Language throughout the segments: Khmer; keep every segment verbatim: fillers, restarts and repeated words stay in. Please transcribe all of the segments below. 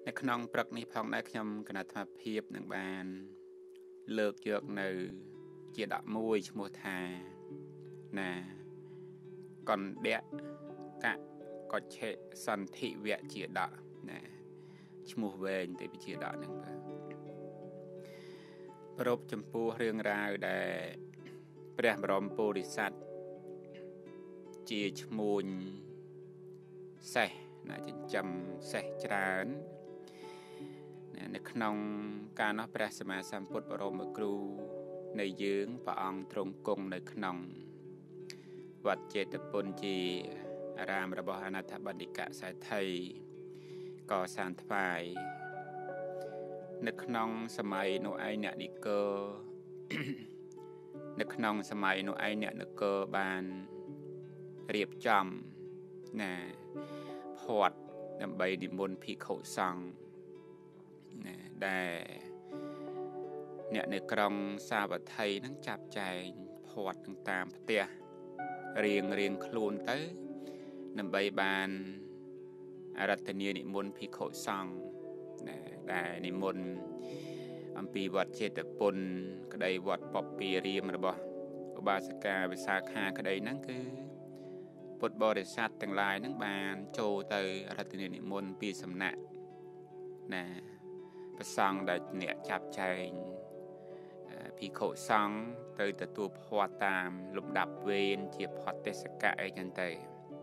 ในขนมปรักนี้พองได้ขยำขนาดมาเพียบหนึ่งบานเลิกเยอะในเจียดมวยชมัวทานะก่อนเดะกะก็เชสันทิเวะเจียดนะชมัวเวงแต่ไปเจียดหนึ่งบานปรบจมปูเรื่องราวได้เปรียบรมปูริสัตเจียชมูลเสนะจะจำเสจรานในขนมการนับประสมาสัมพุทธบรมครูในยืงพระองค์ตรงกงในขนมวัดเจตปุญจีอารามระบอนาถบัณฑิกะสายไทยก่อสร้างถวายในขนมสมัยโนไอเนนิเกอในขนมสมัยโนไอเนนิเกอบานเรียบจำนะพอดนำใบดิมบนพิเขาสังได้เนี่ยในกรงซาบะไทยนั่งจับใจพอดต่างๆเตียเรียงเรียงคลูนเต้นำใบบานอารัตเนียนิมนพิเขาสังได้นิมนอัมพีวัดเจตปุนก็ได้วัดปอบปีเรียมระบอุบาสกาวิสาขาก็ได้นั่งคือพุทธบริษัทต่างหลายนั่งบานโจเตออารัตเนียนิมนปีสำนักนะประสังได้เนี่ยจับใจพิโคสังเตยแต่ตัวพอตามลมดับเวนเจียบพอเตสกะไอจันเตย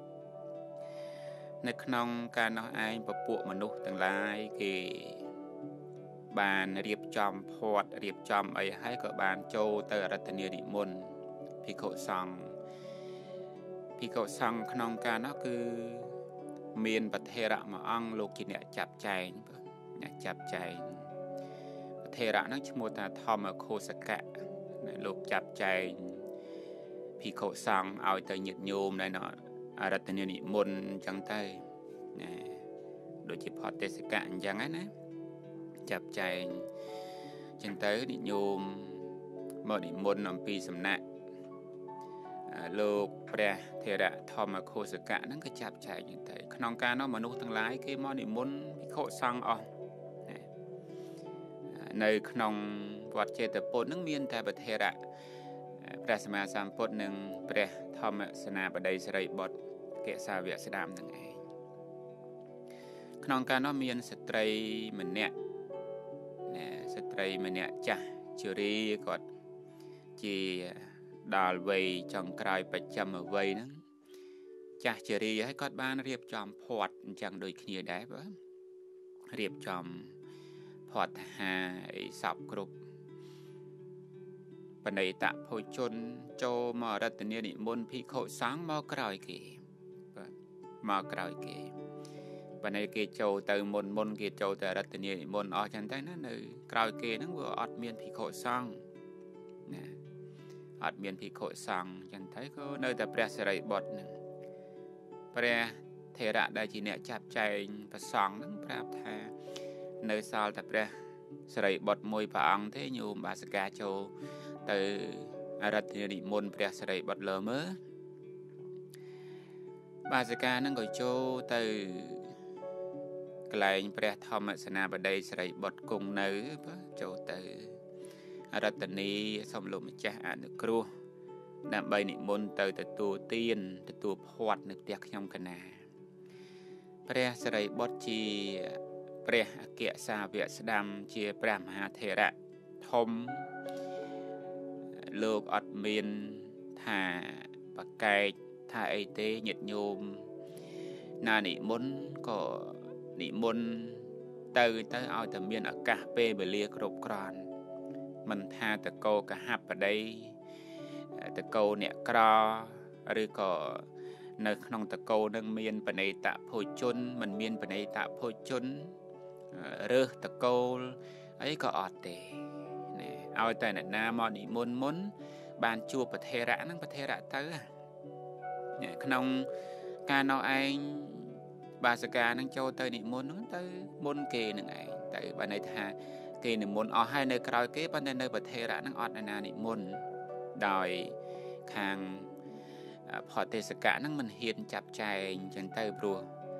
ในขนมการน้อยไอประปุมนุษย์ต่างหลายคือบานเรียบจอมพอดเรียบจอมไอให้กับบานโจเตอรัตเนียดิมนพิโคสังพิโคสังขนมการนั่นคือเมียนประเทศมาอังโลกิเนี่ยจับใจเนี่ยจับใจเทระนักชโมตาทอมโคสกะลูกจับใจพิโคสังเอาแต่หยุดโยมในเนาะอารัตเนียนิมนจังไตโดยเฉพาะเทศกาลอย่างนั้นนะจับใจจังไตนิโยมมอนิมนนำปีสำนักลูกแปรเทระทอมโคสกะนั่นก็จับใจจังไตขนมการเนาะมนุษย์ทั้งหลายคือมอนิมนพิโคสังอ่อนในขนมวัดเจตปุนนั่งมีนแต่ประเทศอะพระสมมาสามปุนหนึ่งพระธรรมสนาบดีสไรบดเกศาเวียสดามหนึ่งเองขนมการน้อมีนสตรีมันเนี่ยสตรีมันเนี่ยจ้ะจุรีกอดจีดาลเวย์จังกลายประจำเวย์นั้นจ้ะจุรีให้กอดบ้านเรียบจอมพอดจังโดยขี้ได้ปะเรียบจอมพอดหาสับกรุบปนัยตะโพชนโจมอรัตเนียนิมนพิโคสังมอกรอยเกมอกรอยเกปนัยเกโจเตอมนมนเกโจเตอรัตเนียนิมนอจันได้นั่นเลยกรอยเกนั่งว่าอดเมียนพิโคสังนะอดเมียนพิโคสังจันไทยก็เนยแต่เปรสไรบดหนึ่งเปรเทระได้จีเนจับใจประสองนั่งปราบแทในซาลแต่เปรสไรบดมวยปางเทยูบาสกาโจtừอารัตเนียนิมนต์เปรียสไรบดเลเมอบาสกานั่งก่อโจtừกลายเปรียธรรมสนาบดีสไรบดกงเนื้อปะโจtừอารัตนีสมลมจ้าอนุครูนำใบนิมนต์từแต่ตัวเตียนแต่ตัวพอดนึกเตียกยมกันนาเปรียสไรบดจีเปรียเกียสาเวียสดำจีเปรียมหาเทระทมโลกอัดเมียนถ่าปากไก่ถ่าไอเตหยิดโยมนานิมนก็นิมนเตยเตยเอาแต่เมียนอากาศเปเบลียกรบกรอนมันท่าตะโกกะหับไปได้ตะโกเนี่ยกรอหรือก็ในขนมตะโกนั่งเมียนปนัยตะโพชนมันเมียนปนัยตะโพชนเรือตะโกไอ้ก็อดเตเอาแต่หน้ามอนิมนมนบานจูประเทระนั่งประเทระเตอเนี่ยขนมการเอาไอบาสกานั่งโจเตนิมนนั่งเตมนเกหนึ่งไอแต่บานในท่าเกหนึ่งมนเอาให้ในกรอยเกบันในประเทระนั่งอดนานิมนโดยคางพอเทศกานั่งมันเฮียนจับใจจันเตบรัว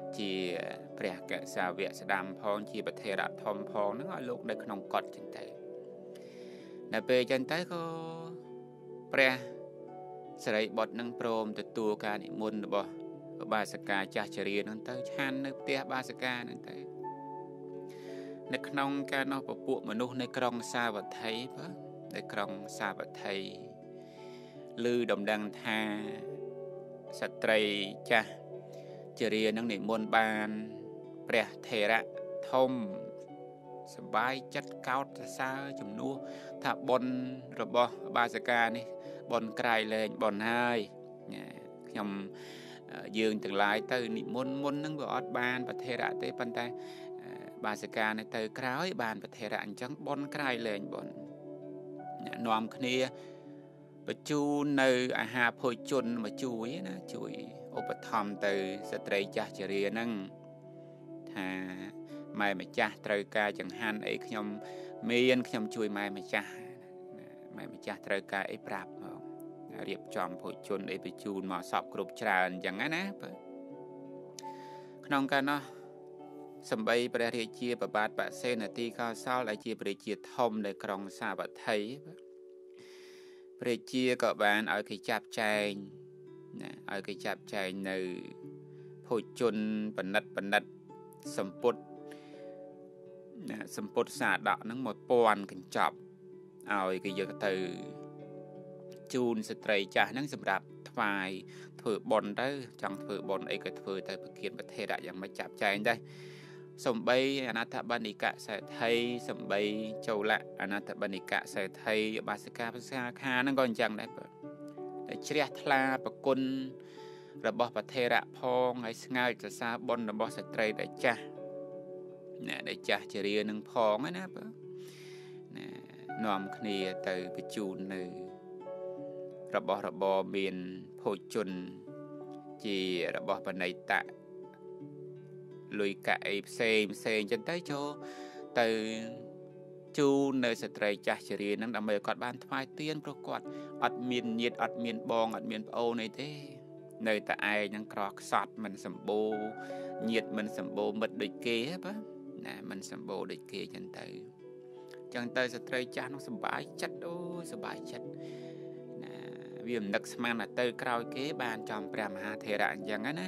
ជាព្រះកសាវៈស្ដាំផងជាប្រធេរៈធំផងហ្នឹងឲ្យលោកនៅក្នុងកត់ចឹងទៅដល់ពេលចឹងទៅក៏ព្រះសិរីបុត្រនឹងព្រមទទួលការនិមន្តរបស់ឧបាសិកាចាស់ជរាហ្នឹងទៅឆាននៅផ្ទះបាសិកាហ្នឹងទៅនៅក្នុងការនោះពពួកមនុស្សនៅក្រុងសាវត្ថីបាទនៅក្រុងសាវត្ថីឮដំណឹងថាស្ត្រីចាស់ជរានឹងនិមន្តបានព្រះថេរៈធំសប្បាយចិត្តកោតសរសើរជំនួសថាបុណ្យរបស់បាសិកានេះបុណ្យក្រៃលែងបុណ្យហើយខ្ញុំយើងទាំងឡាយទៅនិមន្តមុននឹងវាអត់បានព្រះថេរៈទេប៉ុន្តែបាសិកានេះទៅក្រោយបានព្រះថេរៈអញ្ចឹងបុណ្យក្រៃលែងបុណ្យនាំគ្នាបញ្ជូននៅអាហារភោជនមកជួយណាជួយឧបត្ថម្ភទៅស្ត្រីចាស់ជរាហ្នឹងថាម៉ែម្ចាស់ត្រូវការចង្ហាន់អីខ្ញុំមានខ្ញុំជួយម៉ែម្ចាស់ម៉ែម្ចាស់ត្រូវការអីប្រាប់មករៀបចំភោជនអីបញ្ជូនមកសពគ្រប់ច្រើនអញ្ចឹងណាបាទក្នុងកាលនោះសម្បីព្រះរាជាប្របាទបសេនទីកោសលដែលជាព្រះរាជាធំនៅក្រុងសាវត្ថីព្រះរាជាក៏បានឲ្យគេចាប់ចែងណាឲ្យគេចាប់ចែងនៅភោជនបណិតបណិតសម្ពុតណាសម្ពុតសាដកហ្នឹងមួយពាន់កញ្ចប់ឲ្យគេយកទៅជូនស្ត្រីចាស់ហ្នឹងសម្រាប់ថ្វាយធ្វើបុណ្យទៅចង់ធ្វើបុណ្យអីក៏ធ្វើទៅប្រគៀនប្រធេរៈយ៉ាងមិនចាប់ចែងដែរសំបីអនាថបណ្ឌិកសេដ្ឋីសំបីចូលៈអនាថបណ្ឌិកសេដ្ឋីបាសិកាភាសាខាហ្នឹងក៏អញ្ចឹងដែរបើតែជ្រះថ្លាប្រគុណរបស់ប្រធេរៈផងហើយស្ងើចសរសើរបុណ្យរបស់ស្ត្រីដែលចាស់ណាដែលចាស់ជរានឹងផងណាបើណានាំគ្នាទៅបញ្ជូននៅរបស់របរមានភោជនជារបស់បណិតៈលុយកាក់អីផ្សេងផ្សេងចឹងទៅចូលទៅជូននៅស្ត្រីចាស់ជរានឹងដើម្បីឲ្យគាត់បានថ្វាយទានព្រោះគាត់អត់មានញាតិអត់មានបងអត់មានប្អូនអីទេនៅតែឯងនឹងក្រខ្សត់មិនសម្បូរញាតិមិនសម្បូរមិត្តដូចគេបាទណាមិនសម្បូរដូចគេចឹងទៅចឹងទៅស្ត្រីចាស់នោះសប្បាយចិត្តអូសប្បាយចិត្តណាវាមិននឹកស្មានថាទៅក្រោយគេបានចំព្រះមហាថេរៈអញ្ចឹងណាណា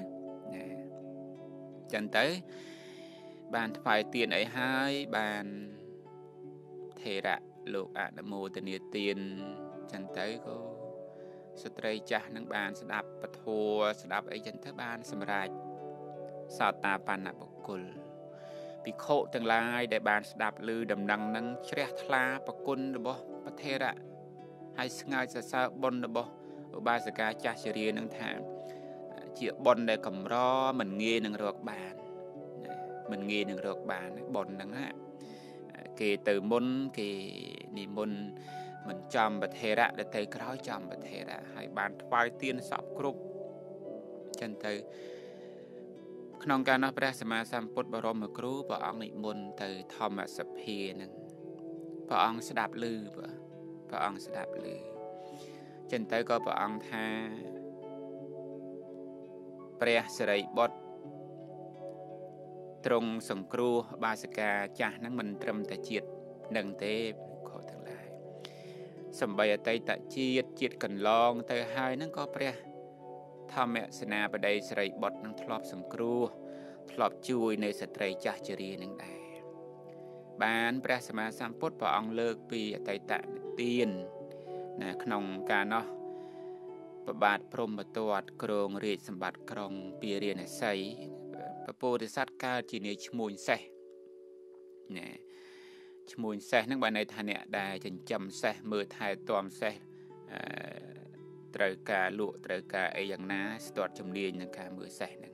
ចឹងទៅបានថ្វាយទានអីហើយបានថេរៈលោកអនុមោទនាទានចឹងទៅក៏ស្ត្រីចាស់នឹងបានស្ដាប់ពធស្ដាប់អីចឹងទៅបានសម្រេចសោតាបណ្ណបុគ្គលភិក្ខុទាំងឡាយដែលបានស្ដាប់ឮដំណឹងនឹងជ្រះថ្លាប្រគុណរបស់ព្រះថេរៈហើយស្ងើចសរសើរបុណ្យរបស់ឧបាសិកាចាស់ជរានឹងថាជាបុណ្យដែលកម្រមិនងាយនឹងរកបានមិនងាយនឹងរកបានបុណ្យហ្នឹងណាគេទៅមុនគេនិមន្តមិនចំព្រះថេរៈដែលទៅក្រោយចំព្រះថេរៈហើយបានថ្វាយទានសពគ្រប់ចឹងទៅក្នុងការនោះព្រះសម្មាសម្ពុទ្ធបរមគ្រូព្រះអង្គនិមន្តទៅធម្មសភាហ្នឹងព្រះអង្គស្ដាប់ឮព្រះអង្គស្ដាប់ឮចឹងទៅក៏ព្រះអង្គថាព្រះសិរីបុត្រទ្រង់សង្គ្រោះបាសិកាចាស់ហ្នឹងមិនត្រឹមតែជាតិនឹងទេខុសទាំងឡាយសំបីអតីតជាតិជាតិកន្លងទៅហើយហ្នឹងក៏ព្រះធម្មសេនាបតីសិរីបុត្រនឹងធ្លាប់សង្គ្រោះធ្លាប់ជួយនៅស្ត្រីចាស់ជរានឹងដែរបានព្រះសម្មាសម្ពុទ្ធព្រះអង្គលើកពីអតីតទានណាក្នុងការនោះប្របាទព្រហ្មទត្តគ្រងរាជសម្បត្តិក្រុងពារាណសីពពោធិសត្វកើតជានាយឈ្មួញសេះណាឈ្មួញសេះហ្នឹងបានន័យថាអ្នកដែលចិញ្ចឹមសេះមើលថែទាំសេះអឺត្រូវការលក់ត្រូវការអីយ៉ាងណាស្ទាត់ជំនាញនឹងការមើលសេះហ្នឹង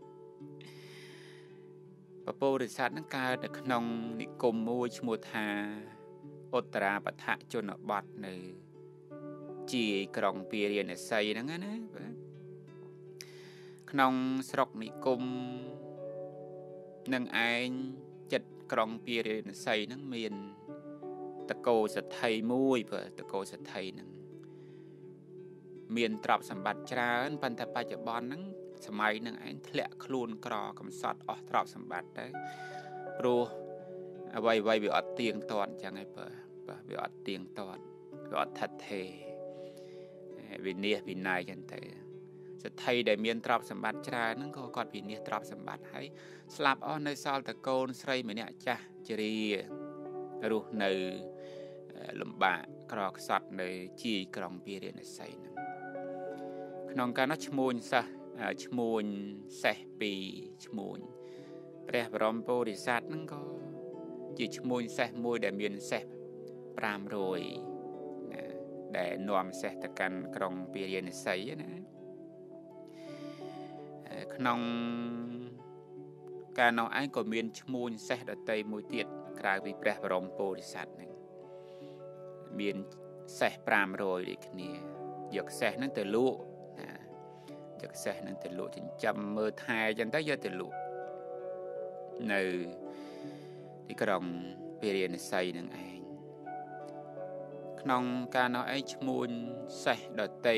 ពពោធិសត្វហ្នឹងកើតនៅក្នុងនិគមមួយឈ្មោះថាឧត្តរាបថជនបទនៅជាក្រុងពារាណសីហ្នឹងណាបាទក្នុងស្រុកនិគមនឹងឯងចិត្តក្រុងពារាណសីហ្នឹងមានតកោសទ្ធិមួយបាទតកោសទ្ធិហ្នឹងមានទ្រព្យសម្បត្តិច្រើនប៉ុន្តែបច្ចុប្បន្នហ្នឹងសម័យនឹងឯងធ្លាក់ខ្លួនក្រកំសត់អស់ទ្រព្យសម្បត្តិទៅព្រោះអ្វីអ្វីវាអត់ទៀងទាត់អញ្ចឹងឯងបើបាទវាអត់ទៀងទាត់វាអត់ថិតថេរវិនិច្ឆ័យវិន័យចឹងទៅសទ្ធិដែលមានទ្រព្យសម្បត្តិច្រើនហ្នឹងក៏គាត់វិនិច្ឆ័យទ្រព្យសម្បត្តិហើយស្លាប់អស់នៅសល់តែកូនស្រីម្នាក់ចាស់ជរារស់នៅលំបាកក្រខ្សត់នៅជាយក្រុងពារាណសីហ្នឹងក្នុងកាលនោះឈ្មួញសិស្សឈ្មួញសេះពីរឈ្មួញព្រះបរមពុរិស័ទហ្នឹងក៏ជាឈ្មួញសេះមួយដែលមានសេះប្រាំរយណាដែលនាំសេះទៅកាន់ក្រុងពារាណសីណាក្នុងកាលនោះឯងក៏មានឈ្មួញសេះដតីមួយទៀតក្រៅពីព្រះបរមពុរិស័ទហ្នឹងមានសេះប្រាំរយដូចគ្នាយកសេះហ្នឹងទៅលក់ណាយកសេះហ្នឹងទៅលក់ចិញ្ចឹមមើលថែចឹងទៅយកទៅលក់នៅទីក្រុងពារាណសីហ្នឹងឯងក្នុងកាលនោះឯងឈ្មួញសេះដតី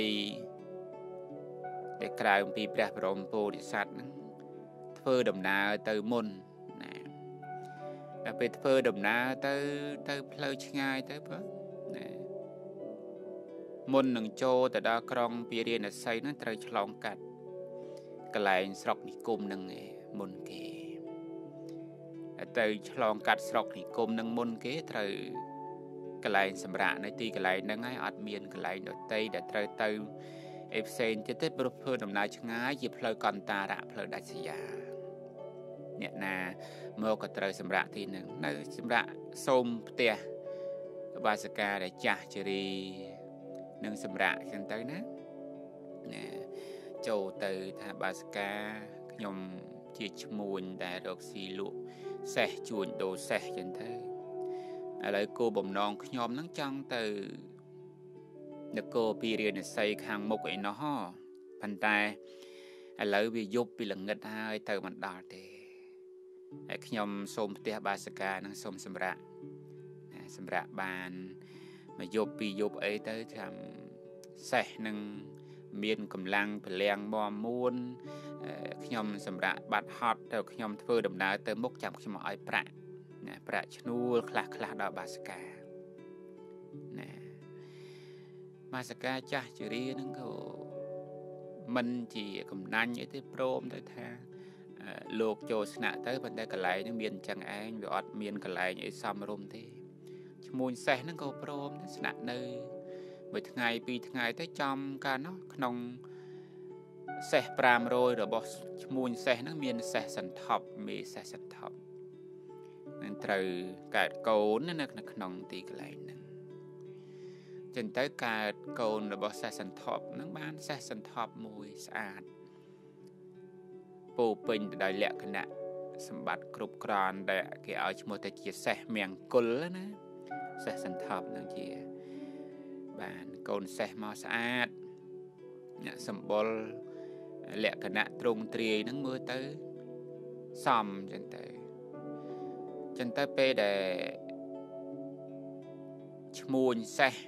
ដែលក្រៅពីព្រះបរមពុរិស័ទហ្នឹងធ្វើដំណើរទៅមុនណាដល់ពេលធ្វើដំណើរទៅទៅផ្លូវឆ្ងាយទៅបើណាមុននឹងចូលទៅដល់ក្រុងពារាណសីហ្នឹងត្រូវឆ្លងកាត់កន្លែងស្រុកនិគមហ្នឹងឯងមុនគេទៅឆ្លងកាត់ស្រុកនិគមហ្នឹងមុនគេត្រូវកន្លែងសម្រាប់នៅទីកន្លែងហ្នឹងហើយអត់មានកន្លែងដទៃដែលត្រូវទៅអីផ្សេងទៀតទេព្រោះធ្វើដំណើរឆ្ងាយជាផ្លូវកន្តរៈផ្លូវដាច់ស្រយាលអ្នកណាមកក៏ត្រូវសម្រាប់ទីហ្នឹងនៅសម្រាប់សូមផ្ទះបាសិកាដែលចាស់ជរីនឹងសម្រាប់អញ្ចឹងទៅណាណាចូលទៅថាបាសិកាខ្ញុំជាឈ្មួញដែលរកស៊ីលក់សេះជួញដូរសេះអញ្ចឹងទៅឥឡូវគោបំណងខ្ញុំហ្នឹងចង់ទៅនគរពារាណសីខាងមុខឯណោះប៉ុន្តែឥឡូវវាយប់ពីល្ងិតហើយទៅមិនដល់ទេហើយខ្ញុំសូមផ្ទះបាសិកានឹងសូមសម្រាប់សម្រាប់បានមកយប់ពីយប់អីទៅចាំសេះនឹងមានកម្លាំងពលំមមួនខ្ញុំសម្រាប់បាត់ហត់ទៅខ្ញុំធ្វើដំណើរទៅមុខចាំខ្ញុំមកឲ្យប្រាក់ណាប្រាក់ឈ្នួលខ្លះខ្លះដល់បាសិកាណាបាសិកាចាស់ជរានឹងក៏មិនជាកំណាញ់អីទេព្រមទៅថាលោកចូលស្នាក់ទៅប៉ុន្តែកន្លែងហ្នឹងមានអញ្ចឹងឯងវាអត់មានកន្លែងអីសមរម្យទេឈ្មួញសេះហ្នឹងក៏ព្រមស្នាក់នៅមួយថ្ងៃពីរថ្ងៃទៅចំកាលនោះក្នុងសេះប្រាំរយរបស់ឈ្មួញសេះហ្នឹងមានសេះសន្ធប់មេសេះសន្ធប់នឹងត្រូវកើតកូននៅក្នុងទីកន្លែងហ្នឹងចឹងទៅកើតកូនរបស់សេះសន្ធប់ហ្នឹងបានសេះសន្ធប់មួយស្អាតពោពេញទៅដោយលក្ខណៈសម្បត្តិគ្រប់គ្រាន់ដែលគេឲ្យឈ្មោះទៅជាសេះមង្គលណាសេះសន្ធប់ហ្នឹងជាបានកូនសេះមកស្អាតអ្នកសម្បុរលក្ខណៈទ្រង់ទ្រាយហ្នឹងមើលទៅសមចឹងទៅចឹងទៅពេលដែលឈ្មួញសេះ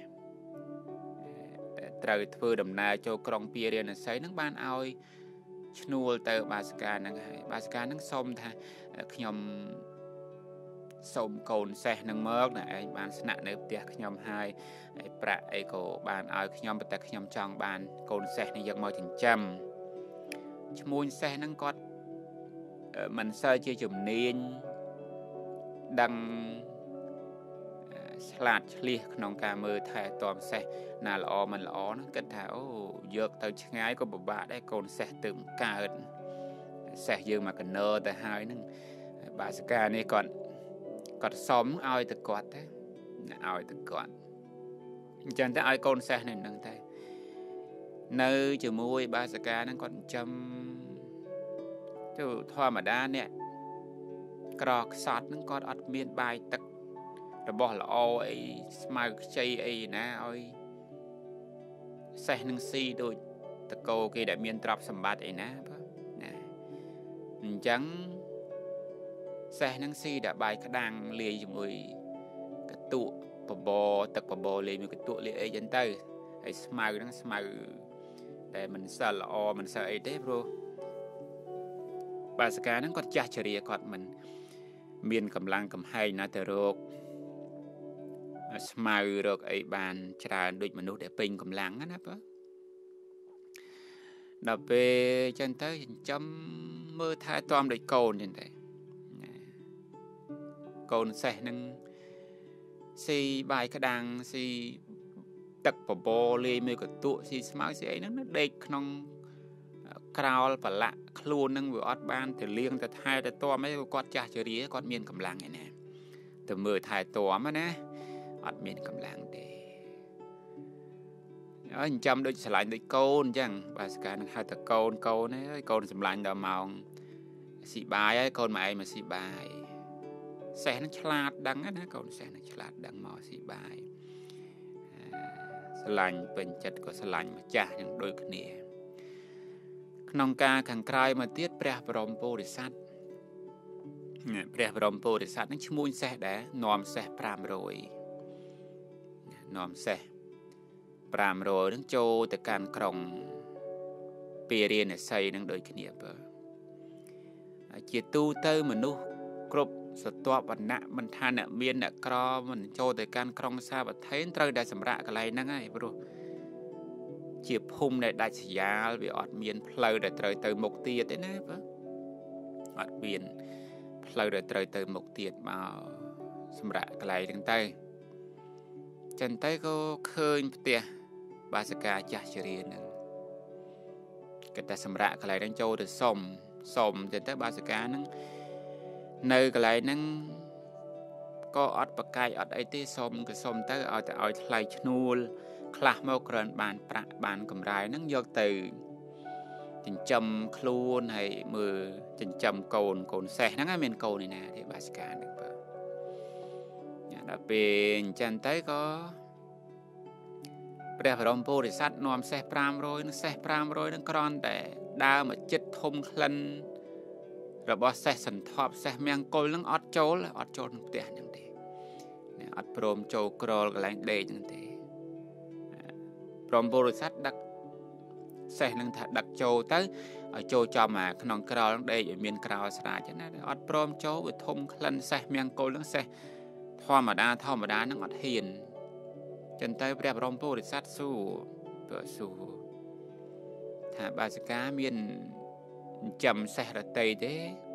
ត្រូវធ្វើដំណើរចូលក្រុងពារាណសីហ្នឹងបានឲ្យឈ្នួលទៅបាសិកាហ្នឹងហើយបាសិកាហ្នឹងសុំថាខ្ញុំសុំកូនសេះហ្នឹងមកណាឯងបានស្នាក់នៅផ្ទះខ្ញុំហើយប្រាក់អីក៏បានឲ្យខ្ញុំប៉ុន្តែខ្ញុំចង់បានកូនសេះនេះយកមកចិញ្ចឹមឈ្មួញសេះហ្នឹងគាត់មិនសូវជាជំនាញដឹងឆ្លាតឆ្លៀសក្នុងការមើលថែទាំសេះណាល្អមិនល្អហ្នឹងគិតថាអូយកទៅឆ្ងាយក៏ពិបាកដែរកូនសេះទើបកើតសេះយើងមកកណើទៅហើយហ្នឹងបាសិកានេះគាត់គាត់សុំឲ្យទៅគាត់ទៅឲ្យទៅគាត់អញ្ចឹងទៅឲ្យកូនសេះនេះហ្នឹងទៅនៅជាមួយបាសិកាហ្នឹងគាត់ចិញ្ចឹមទៅធម្មតាអ្នកក្រខ្សត់ហ្នឹងគាត់អត់មានបាយទឹករបស់ល្អអីស្មៅខ្ចីអីណាឲ្យសេះនឹងស៊ីដូចតកោគេដែលមានទ្រព្យសម្បត្តិអីណាបាទណាអញ្ចឹងសេះនឹងស៊ីតែបាយក្តាំងលាយជាមួយកតក់បបរទឹកបបរលាយមួយកតក់លាយអីចឹងទៅហើយស្មៅហ្នឹងស្មៅតែមិនសិលល្អមិនសិលអីទេព្រោះបាសកាហ្នឹងគាត់ចាស់ជរាគាត់មិនមានកម្លាំងកំហែងណាទៅរកស្មៅរកអីបានច្រើនដូចមនុស្សដែលពេញកម្លាំងណាបើដល់ពេលចឹងទៅចិញ្ចឹមមើលថែទាំដូចកូនចឹងទៅកូនសេះហ្នឹងស៊ីបាយក្តាំងស៊ីទឹកបបរលេងមួយកន្ទក់ស៊ីស្មៅស៊ីអីហ្នឹងដេកក្នុងក្រោលប្រឡាក់ខ្លួនហ្នឹងវាអត់បានទៅលៀងទៅថែទៅទាំអីគាត់ចាស់ជរាគាត់មានកម្លាំងឯណាទៅមើលថែទាំណាអត់មានកម្លាំងទេអើចិញ្ចឹមដូចស្រឡាញ់ដូចកូនអញ្ចឹងបាសកានឹងហៅតែកូនកូនហើយកូនសម្លាញ់ដល់ម៉ោងស៊ីបាយហើយកូនមកឯងមកស៊ីបាយសេះនឹងឆ្លាតដឹងណាកូនសេះនឹងឆ្លាតដឹងមកស៊ីបាយស្រឡាញ់ពេញចិត្តក៏ស្រឡាញ់ម្ចាស់យ៉ាងដូចគ្នាក្នុងការខាងក្រោយមកទៀតព្រះបរមពុរិស័ទព្រះបរមពុរិស័ទនឹងឈ្មោះសេះដែរនាំសេះប្រាំរយនាំសេះប្រាំរយនឹងចូលទៅកាន់ក្រុងពារាណសីនឹងដូចគ្នាបើជាទូទៅមនុស្សគ្រប់ស្រទាប់វណ្ណៈមិនថាអ្នកមានអ្នកក្រមិនចូលទៅកាន់ក្រុងសាវត្ថេនត្រូវតែសម្រាកកន្លែងហ្នឹងហើយព្រោះជាភូមិដែលដាច់ស្រយាលវាអត់មានផ្លូវដែលត្រូវទៅមុខទៀតទេណាបើអត់មានផ្លូវដែលត្រូវទៅមុខទៀតមកសម្រាកកន្លែងហ្នឹងទៅចឹងទៅក៏ឃើញផ្ទះបាសកាចាស់ជរាហ្នឹងគេតែសម្រាកកន្លែងហ្នឹងចូលទៅសុំសុំចឹងទៅបាសកាហ្នឹងនៅកន្លែងហ្នឹងក៏អត់ប្រកាយអត់អីទេសុំក៏សុំទៅឲ្យតែឲ្យថ្លៃឈ្នួលខ្លះមកគ្រាន់បានប្រាក់បានកម្រៃហ្នឹងយកទៅចិញ្ចឹមខ្លួនហើយមើលចិញ្ចឹមកូនកូនសេះហ្នឹងមានកូនឯណាទេបាសកាហ្នឹងបើដល់ពេលអញ្ចឹងទៅក៏ព្រះបរមពុរិស័ទនាំសេះប្រាំរយនឹងសេះប្រាំរយនឹងគ្រាន់តែដើរមកចិត្តធំក្លិនរបស់សេះសន្ធប់សេះមង្គលនឹងអត់ចូលអត់ចូលក្នុងផ្ទះហ្នឹងទេអត់ព្រមចូលក្រលកន្លែងដេកហ្នឹងទេព្រមពុរិស័ទដឹកសេះនឹងថាដឹកចូលទៅឲ្យចូលចំអាក្នុងក្រលហ្នឹងដេកឲ្យមានក្រោលស្រាចណាអត់ព្រមចូលវាធំក្លិនសេះមង្គលហ្នឹងសេះធម្មតាធម្មតាហ្នឹងអត់ហ៊ានចឹងទៅព្រះបរមពុរិស័ទសួរបើសួរថាបាសិកាមានចំសេះរតីទេ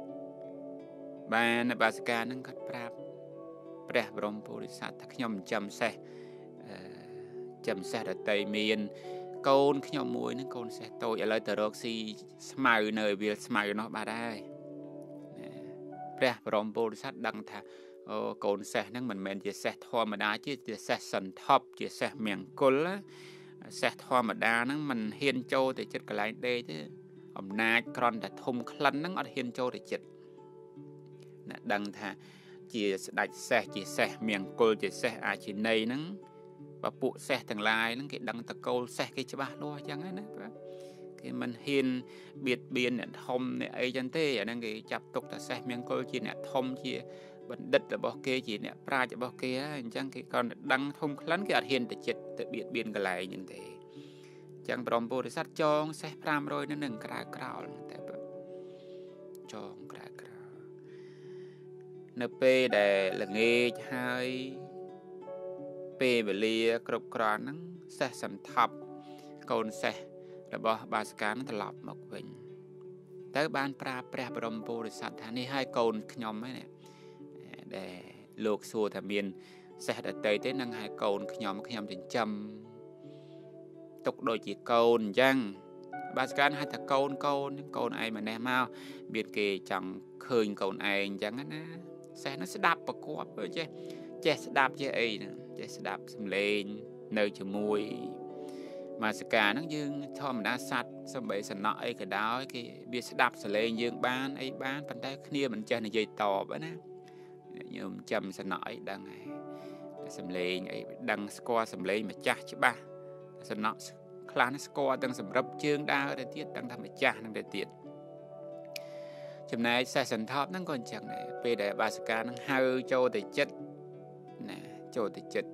បានបាសិកាហ្នឹងគាត់ប្រាប់ព្រះបរមពុរិស័ទថាខ្ញុំចំសេះចំសេះរតីមានកូនខ្ញុំមួយហ្នឹងកូនសេះតូចឥឡូវទៅរកស៊ីស្មៅនៅវាលស្មៅនោះបាត់ហើយព្រះបរមពុរិស័ទដឹងថាអូកូនសេះហ្នឹងមិនមែនជាសេះធម្មតាជាជាសេះសន្ធប់ជាសេះមង្គលសេះធម្មតាហ្នឹងមិនហ៊ានចូលទៅចិត្តកន្លែងដេកទេអំណាចក្រន់តែធំក្លិនហ្នឹងអត់ហ៊ានចូលទៅចិត្តណាដឹងថាជាស្ដេចសេះជាសេះមង្គលជាសេះអាជីណីហ្នឹងបើពួកសេះទាំងឡាយហ្នឹងគេដឹងតកូលសេះគេច្បាស់លាស់អញ្ចឹងណាបាទគេមិនហ៊ានបៀតបៀនអ្នកធំអ្នកអីចឹងទេអាហ្នឹងគេចាប់ទុកថាសេះមង្គលជាអ្នកធំជាបណ្ឌិតរបស់គេជាអ្នកប្រាជ្ញរបស់គេអញ្ចឹងគេគ្រាន់តែដឹងធំក្លិនគេអត់ហ៊ានទៅចិត្តទៅបៀតបៀនកន្លែងហ្នឹងទេអញ្ចឹងព្រមពុរិស័ទចងសេះប្រាំរយនៅនឹងក្រៅក្រោលតែចងក្រៅក្រោលនៅពេលដែលល្ងាចហើយពេលវេលាគ្រប់គ្រាន់ហ្នឹងសេះសន្ធប់កូនសេះរបស់បាសកានឹងត្រឡប់មកវិញទៅបានប្រាប់ព្រះបរមពុរិស័ទថានេះហើយកូនខ្ញុំហ្នឹងណាដែលលោកសួរថាមានសេះដតីទេនឹងហើយកូនខ្ញុំខ្ញុំចិញ្ចឹមទុកដូចជាកូនអញ្ចឹងបាសកាហៅថាកូនកូនកូនឯងម្នេះមកមានគេចង់ឃើញកូនឯងអញ្ចឹងណាសេះនោះស្ដាប់ប្រកបចេះចេះស្ដាប់ចេះអីហ្នឹងចេះស្ដាប់សំឡេងនៅជាមួយបាសកាហ្នឹងយើងធម្មតាសัตว์សំបីសំណក់អីក៏ដោយគេវាស្ដាប់សំឡេងយើងបានអីបានប៉ុន្តែគ្នាមិនចេះនិយាយតបណាញោមចាំសំណក់អីដឹងហើយសំឡេងអីដឹងស្គាល់សំឡេងម្ចាស់ច្បាស់សំណក់ខ្លះស្គាល់ទាំងសម្រាប់ជើងដើរទៅទៀតដឹងថាម្ចាស់នឹងទៅទៀតចំណែកសេះសន្ធប់ហ្នឹងក៏អញ្ចឹងដែរពេលដែលបាសកានឹងហៅចូលទៅចិត្តណាចូលទៅចិត្ត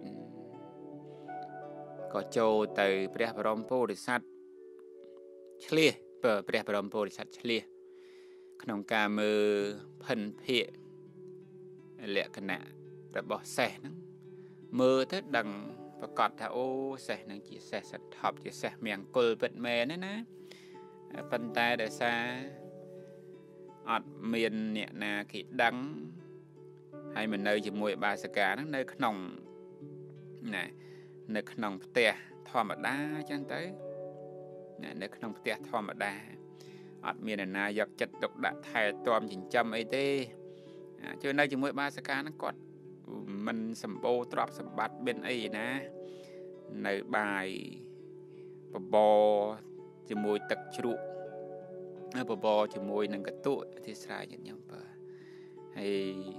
ក៏ចូលទៅព្រះបរមពុរិស័ទឆ្លៀសព្រះបរមពុរិស័ទឆ្លៀសក្នុងការមើលផិនភាកលក្ខណៈរបស់សេះហ្នឹងមើលទៅដឹងប្រកាសថាអូសេះហ្នឹងជាសេះសន្ធប់ជាសេះមង្គលពិតមែនណាប៉ុន្តែដោយសារអត់មានអ្នកណាគេដឹងហើយមកនៅជាមួយបាសិកាហ្នឹងនៅក្នុងណានៅក្នុងផ្ទះធម្មតាចឹងទៅណានៅក្នុងផ្ទះធម្មតាអត់មានអ្នកណាយកចិត្តទុកដាក់ថែទាំចិញ្ចឹមអីទេជួយនៅជាមួយបាសិកាហ្នឹងគាត់មិនសម្បូរទ្រព្យសម្បត្តិមានអីណានៅបាយបបរជាមួយទឹកជ្រក់បបរជាមួយនឹងកតុអធិស្ឋានញាតិញោមបើហើយ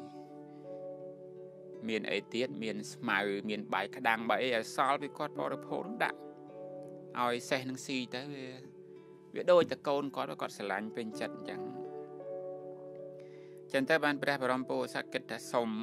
មានអីទៀតមានស្មៅមានបាយក្តាំងបាយអីឲ្យសល់ពីគាត់បរិភោគដាក់ឲ្យសេះនឹងស៊ីទៅវាវាដូចតែកូនគាត់គាត់ស្រឡាញ់ពេញចិត្តអញ្ចឹងចឹងទៅបានព្រះបរមពុទ្ធសាសគិតថាសុំ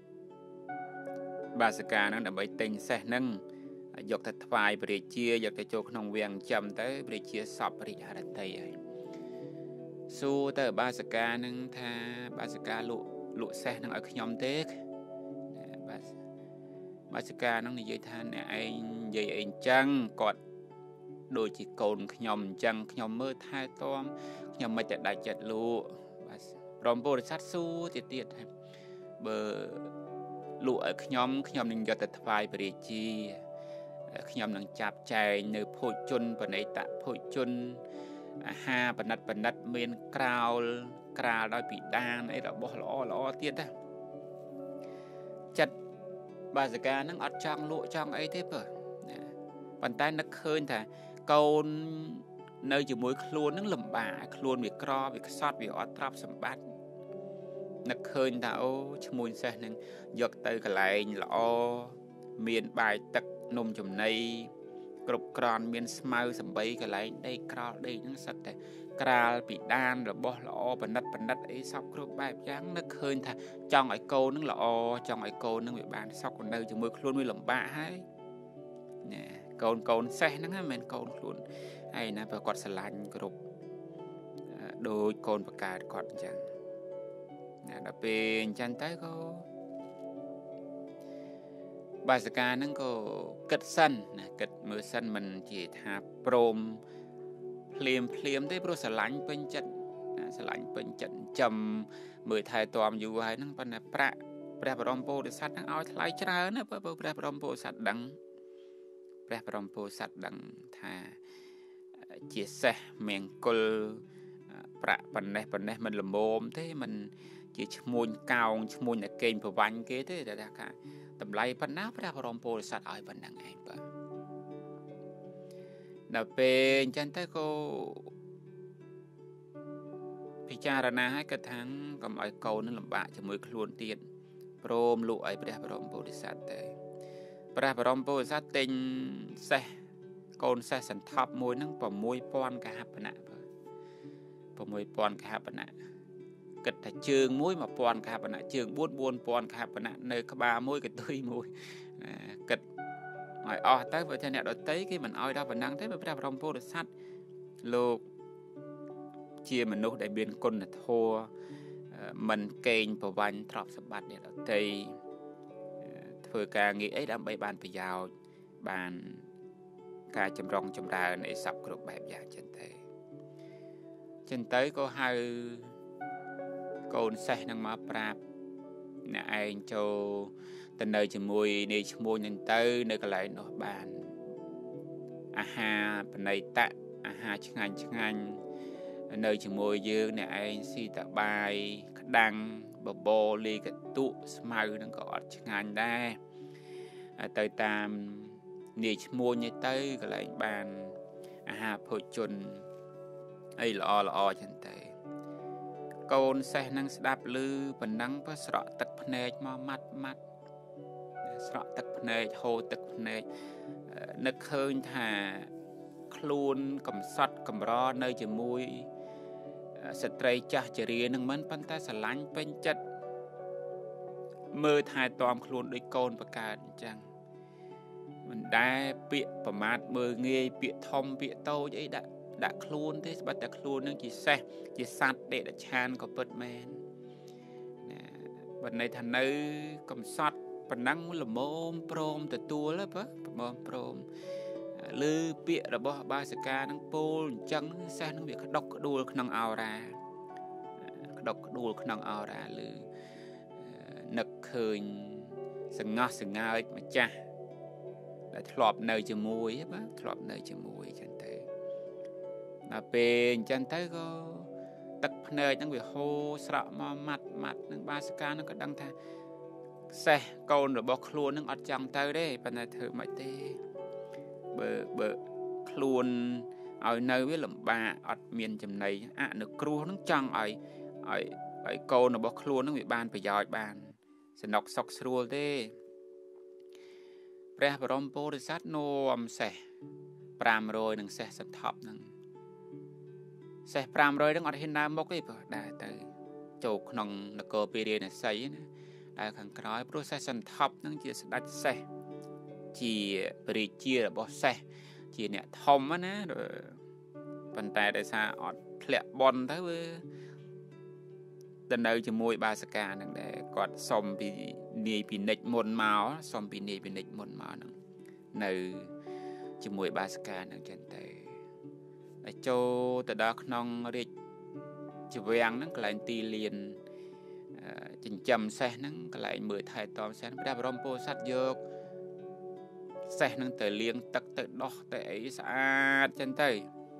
បាសិកានឹងដើម្បីទិញសេះនឹងយកទៅថ្វាយព្រះរាជាយកទៅចូលក្នុងវាំងចំទៅព្រះរាជាសពរិទ្ធហរតីហើយសួរទៅបាសិកានឹងថាបាសិកាលក់លក់សេះនឹងឲ្យខ្ញុំទេបាទបាសិកានឹងនិយាយថាអ្នកឯងនិយាយអីអញ្ចឹងគាត់ដូចជាកូនខ្ញុំអញ្ចឹងខ្ញុំមើលថែទាំខ្ញុំមិនតែដាច់ចិត្តលក់បាទព្រមពុទ្ធសាសសួរទៀតទៀតបើលក់ឲ្យខ្ញុំខ្ញុំនឹងយកទៅថ្វាយព្រះរាជាខ្ញុំនឹងចាប់ចែងនៅភោជនបណិតភោជនអាហារបណិតបណិតមានក្រោលក្រាលដោយពីដានអីរបស់ល្អល្អទៀតណាចិត្តបាសិកានឹងអត់ចង់លក់ចង់អីទេបើប៉ុន្តែនឹកឃើញថាកូននៅជាមួយខ្លួននឹងលំបាកខ្លួនវាក្រវាខ្សត់វាអត់ទ្រព្យសម្បត្តិនឹកឃើញថាអូឈ្មោះសេះនឹងយកទៅកន្លែងល្អមានបាយទឹកនំចំណីគ្រប់គ្រាន់មានស្មៅសំបីកន្លែងដេកក្រោលដេកហ្នឹងសិតតែក្រាលពីដានរបស់ល្អបណិតបណិតអីសពគ្រប់បែបយ៉ាងនឹកឃើញថាចង់ឲ្យកូននឹងល្អចង់ឲ្យកូននឹងវាបានសុខនៅជាមួយខ្លួនវាលំបាកហើយណាកូនកូនសេះហ្នឹងមិនមែនកូនខ្លួនហើយណាបើគាត់ស្រឡាញ់គ្រប់ដូចកូនបកើតគាត់អញ្ចឹងណាដល់ពេលអញ្ចឹងទៅក៏បាសិកាហ្នឹងក៏គិតសិនណាគិតមើលសិនមិនជាថាព្រមភ្លាមភ្លាមទេព្រោះស្រឡាញ់ពេញចិត្តស្រឡាញ់ពេញចិត្តចំមើលថែទាំយូរហើយហ្នឹងប៉ុន្តែប្រាក់ព្រះបរមពុទ្ធសាសហ្នឹងឲ្យថ្លៃច្រើនណាបើព្រះបរមពុទ្ធសាសដឹងព្រះបរមពុទ្ធសាសដឹងថាជាសេះមង្គលប្រាក់ប៉ុណ្ណេះប៉ុណ្ណេះមិនល្មមទេមិនជាឈ្មួញកោងឈ្មួញតែកេងប្រវាញ់គេទេតែថាតម្លៃប៉ុណ្ណាព្រះបរមពុទ្ធសាសឲ្យប៉ុណ្ណឹងឯងបាទដល់ពេលអញ្ចឹងទៅក៏ពិចារណាឲ្យគាត់ថាកុំឲ្យកូននឹងលំបាកជាមួយខ្លួនទៀតព្រមលក់ឲ្យព្រះបរមពុទ្ធសាសទៅព្រះបរមពុទ្ធសាសទិញសេះកូនសេះសន្ធប់មួយហ្នឹង6,000កហបណៈបាទ6,000កហបណៈគិតថាជើងមួយ1,000កហបណៈជើង4 4,000កហបណៈនៅក្បាលមួយកន្ទុយមួយគិតឲ្យអស់ទៅបើថាអ្នកដតីគេមិនឲ្យដល់ប៉ុណ្ណឹងទេបើព្រះបរមពុទ្ធសាសលោកជាមនុស្សដែលមានគុណធម៌មិនកេងប្រវាញ់ទ្រព្យសម្បត្តិអ្នកដតីធ្វើការងារអីដើម្បីបានប្រយោជន៍បានការចម្រុងចម្រើនអីសពគ្រប់បែបយ៉ាងចឹងទៅចឹងទៅក៏ហៅកូនសេះនឹងមកប្រាប់អ្នកឯងចូលទៅនៅជាមួយនាយឈ្មោះនឹងទៅនៅកន្លែងនោះបានអាហារបណិតៈអាហារឆ្ងាញ់ឆ្ងាញ់នៅជាមួយយើងអ្នកឯងស៊ីតបាយក្តាំងបបរលីកតុស្មៅនឹងក៏អត់ឆ្ងាញ់ដែរទៅតាមនាយឈ្មោះនេះទៅកន្លែងបានអាហារភោជនអីល្អល្អចឹងទៅកូនសេះនឹងស្ដាប់ឮប៉ុណ្ណឹងក៏ស្រក់ទឹកភ្នែកមកម៉ាត់ម៉ាត់ស្រក់ទឹកភ្នែកហូរទឹកភ្នែកនឹកឃើញថាខ្លួនកំសត់កំរនៅជាមួយស្ត្រីចាស់ជរានឹងមិនប៉ុន្តែស្រឡាញ់ពេញចិត្តមើលថែទាំខ្លួនដូចកូនបកើតអញ្ចឹងមិនដែលពាក្យប្រមាថមើលងាយពាក្យធំពាក្យតូចអីដាក់ đã khuôn thế bắt đã khuôn nó chỉ xe chỉ sạt để đã chan có bật menวันในทันในกำซัดปนังละมอมโปรมแต่ตัวแล้วปะมอมโปรมลือเปียระบบบาสกานังโปลจังแซ่นังเบียขดกดูขนังเอาราขดกดูขนังเอาราลือนึกเคยสงะสงายมาจ้ะแต่ถลอบเนยจมูกปะถลอบเนยจมูกจันเตยมาเป็นจันเตยก็ตักพเนยนั่งวิโฮสระมามัดมัดนั่งบาสกานั่งก็ดังท่าเสะโกนหรือบอกครัวนั่งอัดจังเตยได้ปัญหาเธอไม่เตเบอเบอครัวเอาเนยวิลำบาอัดเมียนจำในอ่ะนึกครัวนั่งจังไอไอไอโกนหรือบอกครัวนั่งวิบานไปย่อยบานสนกสกสรัวได้พระบรมโพธิสัตว์โนมเสะปรามโรยนั่งเสะสันทับนั่งเสพรามรอยดังอดเห็นน้ำมกได้ปะได้แต่โจกนองนักโกปีเรียนใส่นะได้ขังคล้ายโปรเซสสันทับนั่งจีสดัดเสจีปริจีระบบเสจีเนี่ยทอมวะนะโดยปันแต่ได้ซาอดเละบอลทั้งเว้ยดันเดอจะมวยบาสกานั่งได้กอดซอมปีนีปีเน็ตมนมาซอมปีนีปีเน็ตมนมานั่งในจะมวยบาสกานั่งจันเตโจแต่ดอกน้องเรียกจีเวียงนั่งกลายตีเลียนจินจำเสนั่งกลายมือไทยตอมเสนพระบรมโพธิสัตว์ยกเสนั่งแต่เลี้ยงตักแต่ดอกแต่สะอาดจันเตย